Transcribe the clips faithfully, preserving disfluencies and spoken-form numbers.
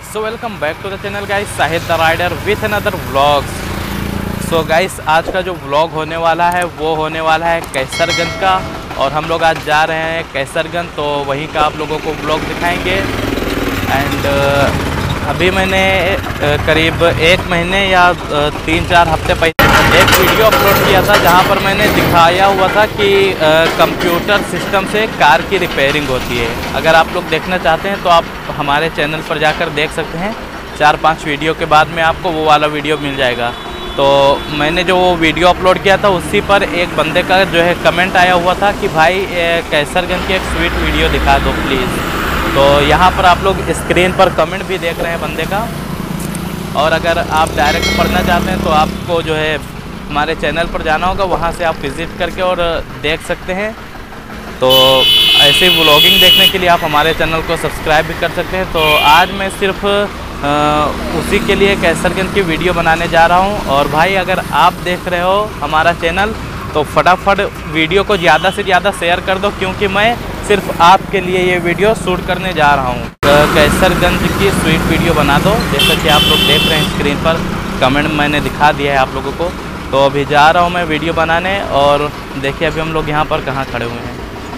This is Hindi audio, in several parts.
So welcome back to the channel guys, Sahid the rider with another vlogs. So guys, आज का जो व्लॉग होने वाला है वो होने वाला है कैसरगंज का, और हम लोग आज जा रहे हैं कैसरगंज, तो वहीं का आप लोगों को व्लॉग दिखाएंगे। एंड uh, अभी मैंने uh, करीब एक महीने या uh, तीन चार हफ्ते पहले एक वीडियो अपलोड किया था जहां पर मैंने दिखाया हुआ था कि कंप्यूटर सिस्टम से कार की रिपेयरिंग होती है। अगर आप लोग देखना चाहते हैं तो आप हमारे चैनल पर जाकर देख सकते हैं। चार पांच वीडियो के बाद में आपको वो वाला वीडियो मिल जाएगा। तो मैंने जो वो वीडियो अपलोड किया था उसी पर एक बंदे का जो है कमेंट आया हुआ था कि भाई कैसरगंज की एक स्वीट वीडियो दिखा दो प्लीज़। तो यहाँ पर आप लोग स्क्रीन पर कमेंट भी देख रहे हैं बंदे का। और अगर आप डायरेक्ट पढ़ना चाहते हैं तो आपको जो है हमारे चैनल पर जाना होगा, वहाँ से आप विज़िट करके और देख सकते हैं। तो ऐसे व्लॉगिंग देखने के लिए आप हमारे चैनल को सब्सक्राइब भी कर सकते हैं। तो आज मैं सिर्फ आ, उसी के लिए कैसरगंज की वीडियो बनाने जा रहा हूँ। और भाई अगर आप देख रहे हो हमारा चैनल तो फटाफट वीडियो को ज़्यादा से ज़्यादा शेयर कर दो, क्योंकि मैं सिर्फ आपके लिए ये वीडियो शूट करने जा रहा हूँ। कैसरगंज की स्वीट वीडियो बना दो, जैसा कि आप लोग देख रहे हैं स्क्रीन पर। कमेंट मैंने दिखा दिया है आप लोगों को। तो अभी जा रहा हूँ मैं वीडियो बनाने। और देखिए अभी हम लोग यहाँ पर कहाँ खड़े हुए हैं।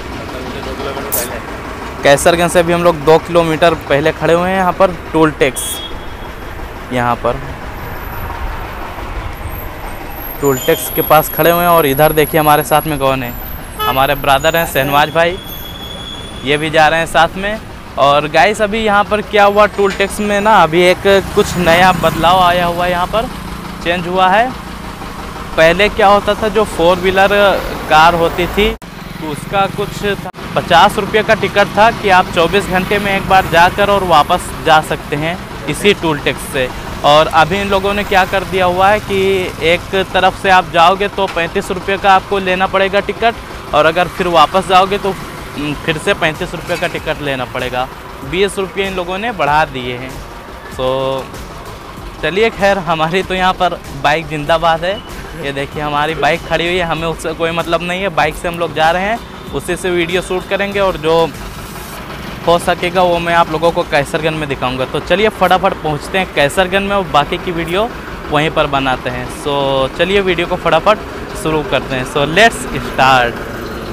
कैसरगंज से अभी हम लोग दो किलोमीटर पहले खड़े हुए हैं, यहाँ पर टोल टैक्स, यहाँ पर टोल टैक्स के पास खड़े हुए हैं। और इधर देखिए हमारे साथ में कौन है, हमारे ब्रदर हैं शहनवाज भाई, ये भी जा रहे हैं साथ में। और गाइस अभी यहाँ पर क्या हुआ, टोल टैक्स में ना अभी एक कुछ नया बदलाव आया हुआ है, यहाँ पर चेंज हुआ है। पहले क्या होता था, जो फोर व्हीलर कार होती थी उसका कुछ पचास रुपये का टिकट था कि आप चौबीस घंटे में एक बार जाकर और वापस जा सकते हैं इसी टोल टैक्स से। और अभी इन लोगों ने क्या कर दिया हुआ है कि एक तरफ से आप जाओगे तो पैंतीस रुपये का आपको लेना पड़ेगा टिकट, और अगर फिर वापस जाओगे तो फिर से पैंतीस रुपये का टिकट लेना पड़ेगा। बीस रुपये इन लोगों ने बढ़ा दिए हैं। तो चलिए खैर, हमारी तो यहाँ पर बाइक जिंदाबाद है। ये देखिए हमारी बाइक खड़ी हुई है, हमें उससे कोई मतलब नहीं है। बाइक से हम लोग जा रहे हैं, उसी से वीडियो शूट करेंगे, और जो हो सकेगा वो मैं आप लोगों को कैसरगंज में दिखाऊंगा। तो चलिए फटाफट पहुंचते हैं कैसरगंज में, और बाकी की वीडियो वहीं पर बनाते हैं। सो चलिए वीडियो को फटाफट शुरू करते हैं। So let's start.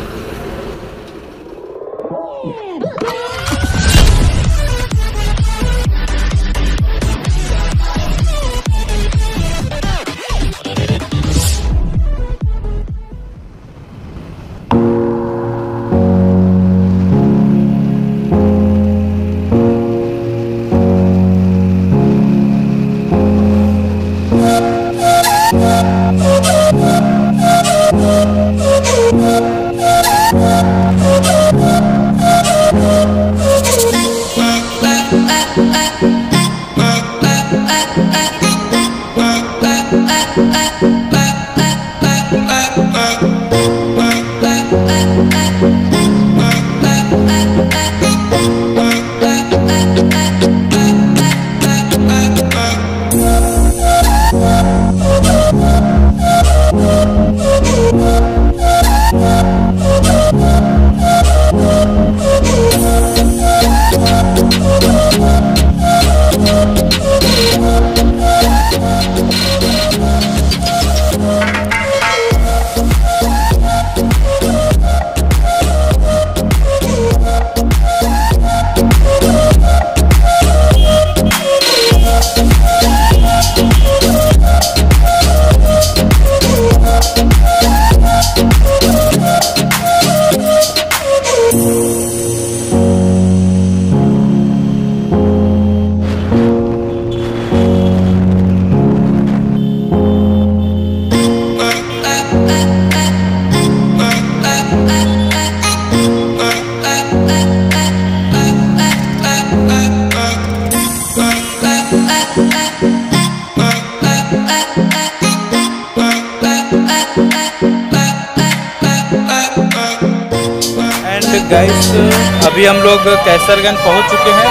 गाइस अभी हम लोग कैसरगंज पहुंच चुके हैं।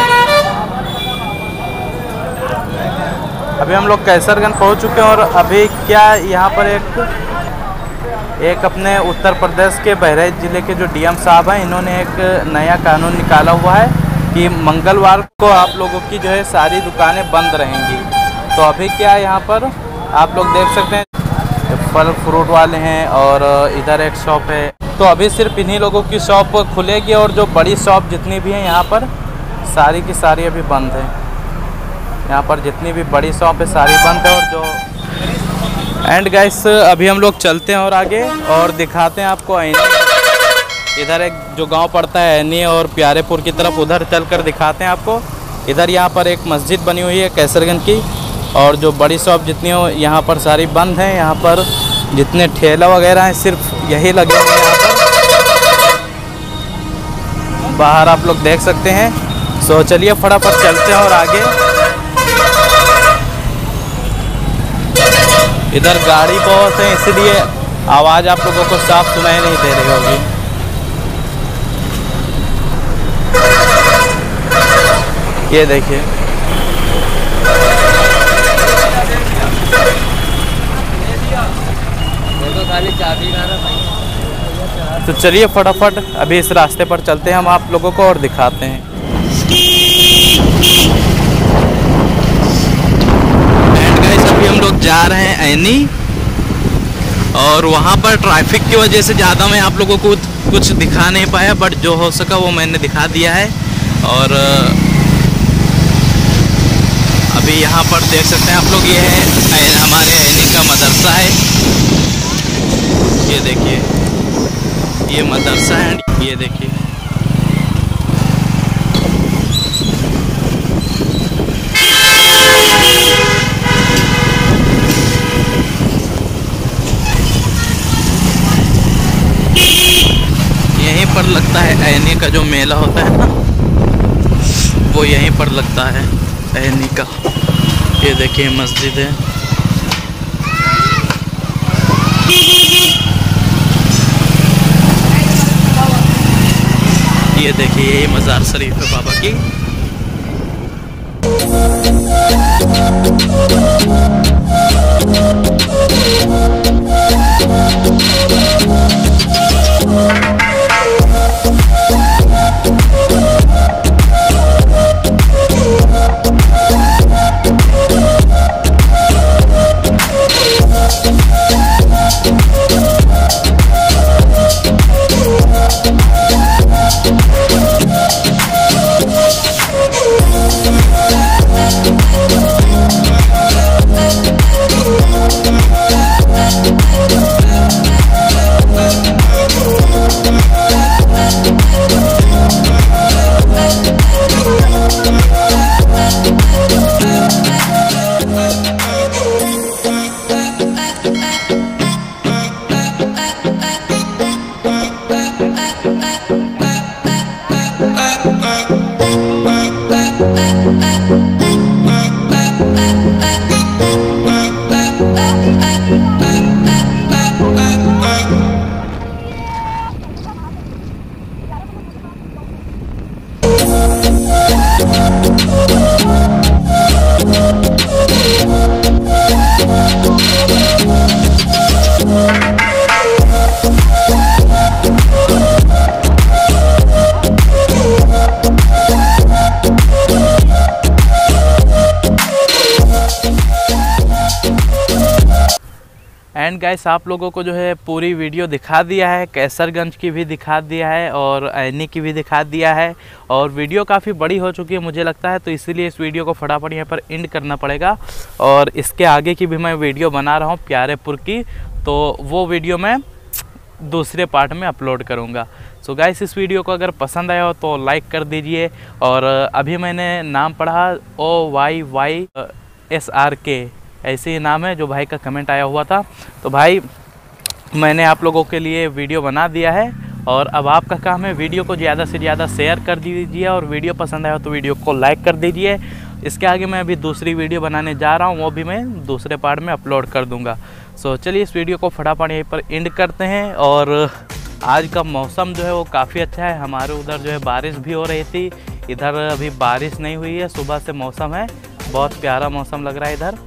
अभी हम लोग कैसरगंज पहुंच चुके हैं और अभी क्या यहाँ पर एक एक अपने उत्तर प्रदेश के बहराइच ज़िले के जो डीएम साहब हैं, इन्होंने एक नया कानून निकाला हुआ है कि मंगलवार को आप लोगों की जो है सारी दुकानें बंद रहेंगी। तो अभी क्या है यहाँ पर आप लोग देख सकते हैं फल फ्रूट वाले हैं और इधर एक शॉप है। तो अभी सिर्फ इन्हीं लोगों की शॉप खुलेगी और जो बड़ी शॉप जितनी भी हैं यहाँ पर सारी की सारी अभी बंद है। यहाँ पर जितनी भी बड़ी शॉप है सारी बंद है। और जो एंड गाइस अभी हम लोग चलते हैं और आगे और दिखाते हैं आपको ऐनी। इधर एक जो गांव पड़ता है ऐनी और प्यारेपुर की तरफ, उधर चलकर दिखाते हैं आपको। इधर यहाँ पर एक मस्जिद बनी हुई है कैसरगंज की और जो बड़ी शॉप जितनी हो यहाँ पर सारी बंद हैं। यहाँ पर जितने ठेला वगैरह हैं सिर्फ यही लगे हुए हैं यहाँ पर। बाहर आप लोग देख सकते हैं। सो चलिए फटाफट चलते हैं और आगे। इधर गाड़ी बहुत है इसलिए आवाज़ आप लोगों को साफ सुनाई नहीं दे रही होगी। ये देखिए तो चलिए फटाफट अभी इस रास्ते पर चलते हैं हम आप लोगों को और दिखाते हैं। एंड गाइस अभी हम लोग जा रहे हैं ऐनी और वहाँ पर ट्रैफिक की वजह से ज़्यादा मैं आप लोगों को कुछ दिखा नहीं पाया, बट जो हो सका वो मैंने दिखा दिया है। और अभी यहाँ पर देख सकते हैं आप लोग, ये है हमारे ऐनी का मदरसा है। ये देखिए ये मदरसा है। ये देखिए यहीं पर लगता है ऐनी का जो मेला होता है ना, वो यहीं पर लगता है ऐनी का। ये देखिए मस्जिद है। ये देखिए ये मज़ार शरीफ है बाबा की। एंड गाइस आप लोगों को जो है पूरी वीडियो दिखा दिया है, कैसरगंज की भी दिखा दिया है और ऐनी की भी दिखा दिया है। और वीडियो काफ़ी बड़ी हो चुकी है मुझे लगता है, तो इसीलिए इस वीडियो को फटाफट यहाँ पर एंड करना पड़ेगा। और इसके आगे की भी मैं वीडियो बना रहा हूँ प्यारेपुर की, तो वो वीडियो मैं दूसरे पार्ट में अपलोड करूँगा। सो गाइस इस वीडियो को अगर पसंद आया हो तो लाइक कर दीजिए। और अभी मैंने नाम पढ़ा O Y Y S R K, ऐसे ही नाम है जो भाई का कमेंट आया हुआ था। तो भाई मैंने आप लोगों के लिए वीडियो बना दिया है और अब आपका काम है वीडियो को ज़्यादा से ज़्यादा शेयर कर दीजिए और वीडियो पसंद आया तो वीडियो को लाइक कर दीजिए। इसके आगे मैं अभी दूसरी वीडियो बनाने जा रहा हूँ, वो भी मैं दूसरे पार्ट में अपलोड कर दूँगा। सो चलिए इस वीडियो को फटाफट यहीं पर एंड करते हैं। और आज का मौसम जो है वो काफ़ी अच्छा है। हमारे उधर जो है बारिश भी हो रही थी, इधर अभी बारिश नहीं हुई है, सुबह से मौसम है, बहुत प्यारा मौसम लग रहा है इधर।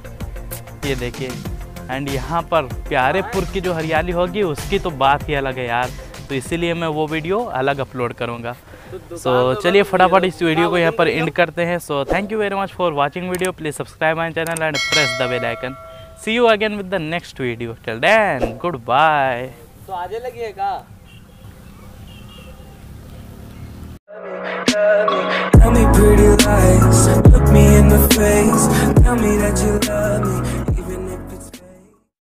ये देखिए एंड यहाँ पर प्यारेपुर की जो हरियाली होगी उसकी तो बात ही अलग है यार, तो इसीलिए मैं वो वीडियो अलग अपलोड करूँगा। सो so, चलिए फटाफट इस वीडियो को यहाँ पर एंड करते हैं। So thank you very much for watching video. Please subscribe my channel and press the bell icon. See you again with the next video. Till then good bye. तो आजे लगिएगा। Tell me pretty lies, look me in the face, tell me that you love me.